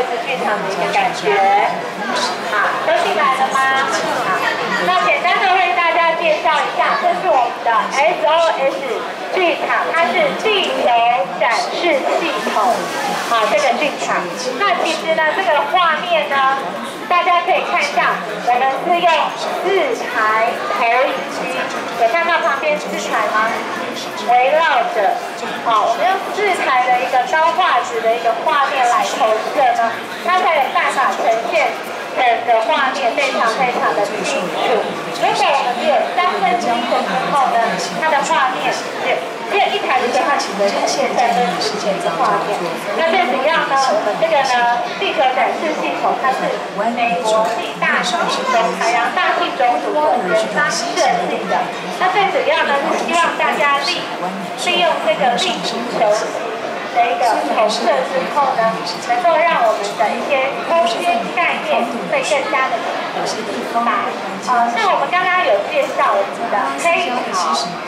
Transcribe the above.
子剧场的一个感觉。好，都进来了吗？好，那简单的为大家介绍一下，这是我们的 SOS 剧场，它是地球展示系统。好，这个剧场。那其实呢，这个画面呢，大家可以看一下，我们是用4台投影机，有看到旁边4台吗？围绕着，好，我们用4台的一个高画质的一个画面来投射呢，它才有办法呈现整个画面非常的清楚。如果我们只有1/3的时候呢，它的画面只有1台的时候，它只能呈现1/3的画面。那最主要呢，我们这个呢，地球展示系统它是美国大气海洋大气总署的研发设计的。那最主要呢，是希望大家利用这个立体球的一个投射之后呢，能够让我们的一些空间概念会更加的明白。像我们刚刚有介绍我们的黑潮。